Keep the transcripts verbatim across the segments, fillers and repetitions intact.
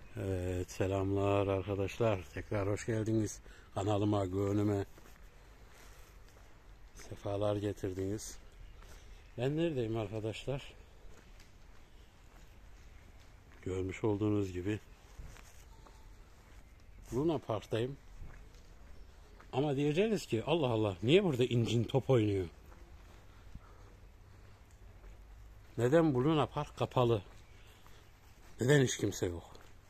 Evet, selamlar arkadaşlar. Tekrar hoş geldiniz. Kanalıma, gönlüme sefalar getirdiniz. Ben neredeyim arkadaşlar? Görmüş olduğunuz gibi Luna Park'tayım. Ama diyeceğiz ki Allah Allah, niye burada incin top oynuyor? Neden bu Luna Park kapalı? Neden hiç kimse yok?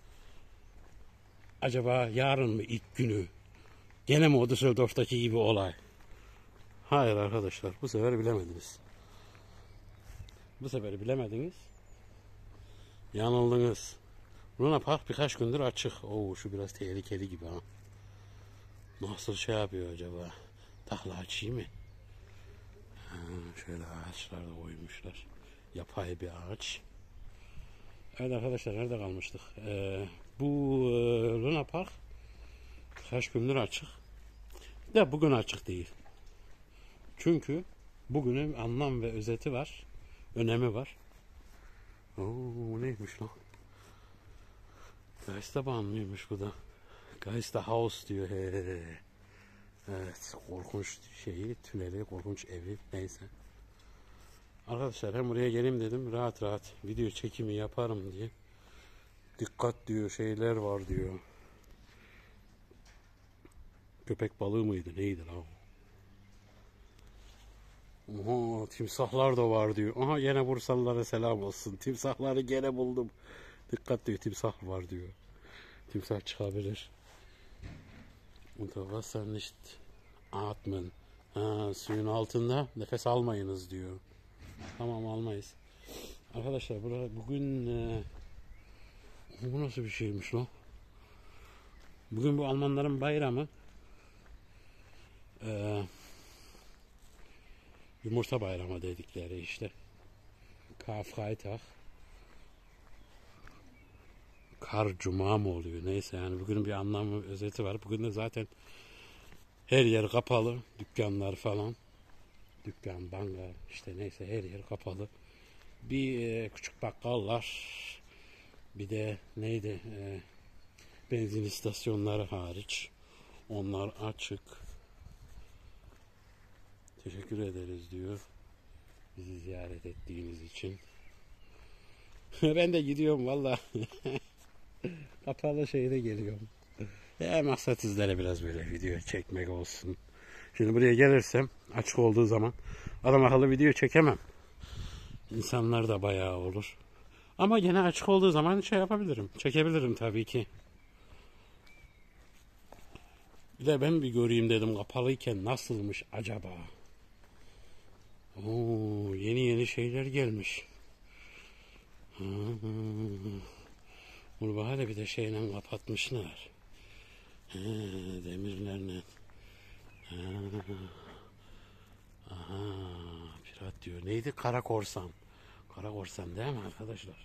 Acaba yarın mı ilk günü? Gene mi o Düsseldorf'taki gibi olay? Hayır arkadaşlar, bu sefer bilemediniz. Bu sefer bilemediniz. Yanıldınız. Luna Park birkaç gündür açık. Oo, şu biraz tehlikeli gibi ha. Nasıl şey yapıyor acaba? Takla açayım mı? Ha, şöyle ağaçlar da koymuşlar. Yapay bir ağaç. Evet arkadaşlar, nerede kalmıştık? Ee, bu e, Luna Park birkaç gündür açık. De bugün açık değil. Çünkü bugünün anlam ve özeti var. Önemi var. Oo, neymiş lan? Geisterbahn mıymış bu da? Geisterhaus diyor. He. Evet, korkunç şeyi, tüneli, korkunç evi, neyse. Arkadaşlar hem buraya geleyim dedim, rahat rahat video çekimi yaparım diye. Dikkat diyor, şeyler var diyor. Köpek balığı mıydı, neydi lan? Oha, timsahlar da var diyor. Aha, yine Bursalılara selam olsun. Timsahları gene buldum. Dikkat diyor, timsah var diyor. Timsah çıkabilir. Unter Wasser nicht atmen. Ha, suyun altında nefes almayınız diyor. Tamam, almayız. Arkadaşlar burada bugün e, bu nasıl bir şeymiş lan? Bugün bu Almanların bayramı. E, yumurta bayramı dedikleri işte. Karfreitag. Kar cuma mı oluyor? Neyse yani bugün bir anlamı, özeti var. Bugün de zaten her yer kapalı. Dükkanlar falan. Dükkan, banka, işte neyse her yer kapalı. Bir e, küçük bakkallar, bir de neydi e, benzin istasyonları hariç onlar açık. Teşekkür ederiz diyor bizi ziyaret ettiğiniz için. Ben de gidiyorum valla. Kapalı şeyde geliyorum. Ya maksat sizlere biraz böyle video çekmek olsun. Şimdi buraya gelirsem açık olduğu zaman adam akıllı video çekemem. İnsanlar da bayağı olur. Ama gene açık olduğu zaman şey yapabilirim. Çekebilirim tabii ki. Bir de ben bir göreyim dedim kapalıyken nasılmış acaba. Oo, yeni yeni şeyler gelmiş. Bunu bahane bir de şeyle kapatmışlar. Ha, demirlerle. Ha. Aha, pirat diyor. Neydi? Kara korsan. Kara korsan değil mi arkadaşlar?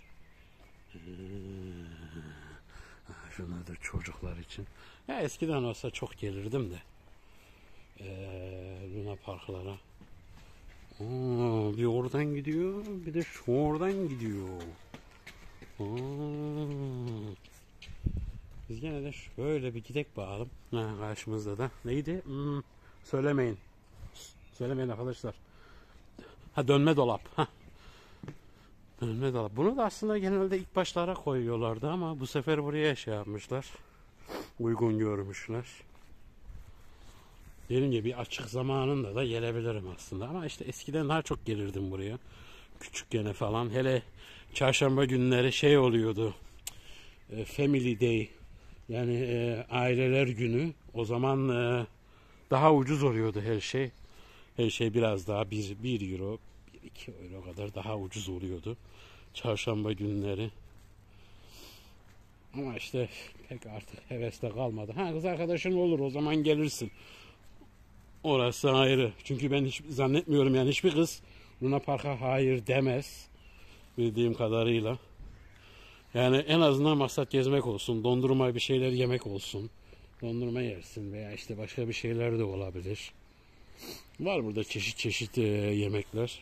Şunlar da çocuklar için. Ya eskiden olsa çok gelirdim de. Ee, Luna Parklara. Oo, bir oradan gidiyor, bir de şu oradan gidiyor. Oo. Biz gene de şöyle bir gidek bakalım. Ha, karşımızda da neydi? Hmm, söylemeyin. Söylemeyin arkadaşlar. Ha, dönme dolap. Ha. Dönme dolap. Bunu da aslında genelde ilk başlara koyuyorlardı ama bu sefer buraya şey yapmışlar. Uygun görmüşler. Dediğim gibi bir açık zamanında da gelebilirim aslında. Ama işte eskiden daha çok gelirdim buraya. Küçük gene falan. Hele çarşamba günleri şey oluyordu. E, Family Day. Yani e, aileler günü. O zaman e, daha ucuz oluyordu her şey. Her şey biraz daha bir, bir euro, bir iki euro kadar daha ucuz oluyordu. Çarşamba günleri. Ama işte pek artık heveste kalmadı. Ha, kız arkadaşın olur, o zaman gelirsin. Orası ayrı. Çünkü ben hiç zannetmiyorum yani hiçbir kız Luna Park'a hayır demez. Bildiğim kadarıyla. Yani en azından maksat gezmek olsun. Dondurma bir şeyler yemek olsun. Dondurma yersin veya işte başka bir şeyler de olabilir. Var burada çeşit çeşit e, yemekler.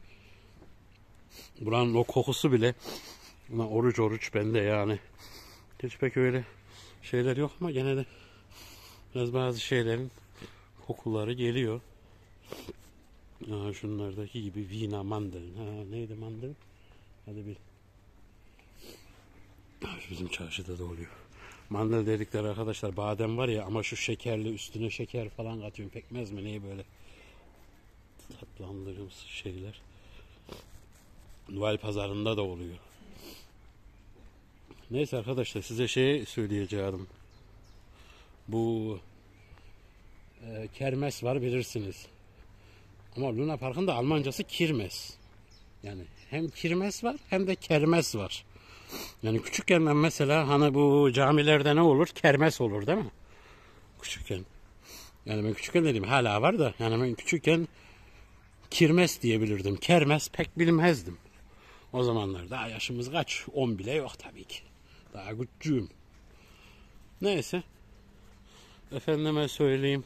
Buranın o kokusu bile. Ulan oruç oruç bende yani. Hiç pek öyle şeyler yok ama gene de biraz bazı şeylerin kokuları geliyor. Aa, şunlardaki gibi vina mandalin. Ha, neydi mandalin? Hadi bil. Bizim çarşıda da oluyor. Mandal dedikleri arkadaşlar badem var ya ama şu şekerli üstüne şeker falan katıyorum. Pekmez mi neyi böyle tatlandırıyoruz şeyler. Noel pazarında da oluyor. Neyse arkadaşlar size şey söyleyeceğim. Bu e, kermes var bilirsiniz. Ama Luna Park'ın da Almancası kirmes. Yani hem kirmes var hem de kermes var. Yani küçükken ben mesela hani bu camilerde ne olur? Kermes olur değil mi? Küçükken. Yani ben küçükken dedim hala var da yani ben küçükken kirmes diyebilirdim. Kermes pek bilmezdim. O zamanlar daha yaşımız kaç? on bile yok tabii ki. Daha küçüğüm. Neyse. Efendime söyleyeyim.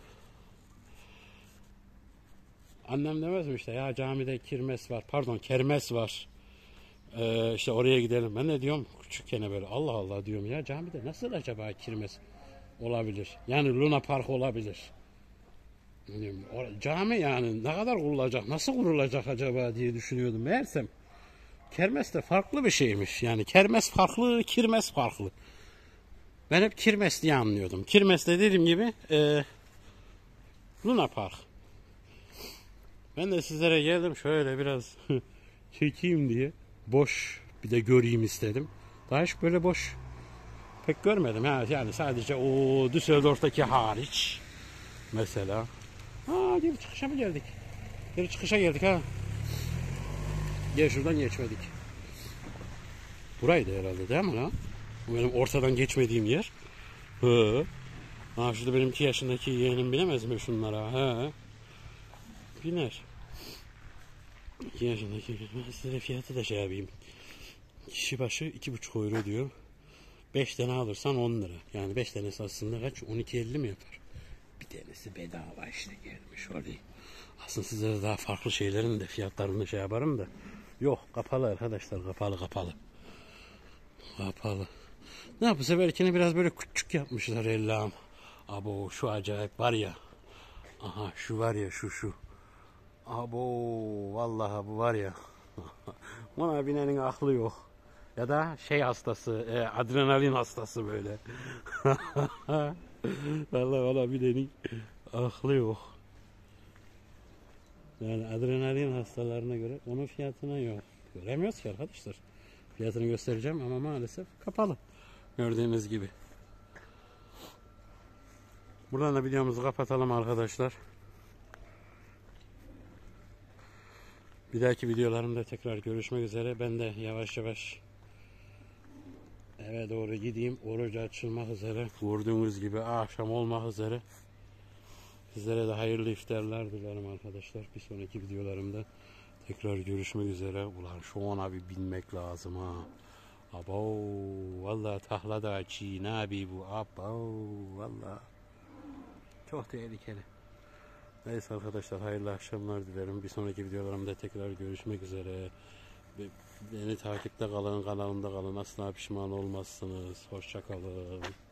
Annem demez mi işte ya camide kirmes var. Pardon kermes var. Ee, işte oraya gidelim. Ben de diyorum küçükken böyle Allah Allah diyorum ya camide nasıl acaba kirmes olabilir? Yani Luna Park olabilir. Yani, cami yani ne kadar kurulacak? Nasıl kurulacak acaba diye düşünüyordum. Meğersem kermes de farklı bir şeymiş. Yani kermes farklı, kirmes farklı. Ben hep kirmes diye anlıyordum. Kirmes de dediğim gibi e, Luna Park. Ben de sizlere geldim şöyle biraz çekeyim diye. Boş bir de göreyim istedim. Daha hiç böyle boş pek görmedim. Ha, yani sadece o Düsseldorf'taki hariç mesela. Ha geri çıkışa mı geldik? Geri çıkışa geldik ha. Gel şuradan geçmedik. Buraydı herhalde değil mi lan? Bu benim ortadan geçmediğim yer. Hı. Ha şurada benim iki yaşındaki yeğenim binemez mi şunlara? He. Biner. iki yaşındaki size fiyatı da şey yapayım. Kişi başı iki buçuk euro diyor. beş tane alırsan on lira. Yani beş tanesi aslında kaç? on iki elli mi yapar? Bir tanesi bedava işte gelmiş orayı. Aslında size daha farklı şeylerin de fiyatlarını şey yaparım da. Yok kapalı arkadaşlar kapalı kapalı. Kapalı. Ne bu seferkini biraz böyle küçük yapmışlar Allah'ım. Abo şu acayip var ya. Aha şu var ya şu şu. Abo vallahi bu var ya. Buna binenin aklı yok. Ya da şey hastası, e, adrenalin hastası böyle. Vallahi valla binenin aklı yok. Yani adrenalin hastalarına göre onun fiyatına yok. Göremiyoruz ki arkadaşlar. Fiyatını göstereceğim ama maalesef kapalı. Gördüğünüz gibi. Buradan da videomuzu kapatalım arkadaşlar. Bir dahaki videolarımda tekrar görüşmek üzere. Ben de yavaş yavaş eve doğru gideyim. Oruç açılmak üzere. Gördüğünüz gibi akşam olmak üzere. Sizlere de hayırlı iftarlar dilerim arkadaşlar. Bir sonraki videolarımda tekrar görüşmek üzere. Ulan şu ona bir binmek lazım ha. Abo vallahi tahla da çiğ abi bu. Abo vallahi çok tehlikeli. Neyse arkadaşlar hayırlı akşamlar dilerim. Bir sonraki videolarımda tekrar görüşmek üzere. Beni takipte kalın, kanalımda kalın. Asla pişman olmazsınız. Hoşça kalın.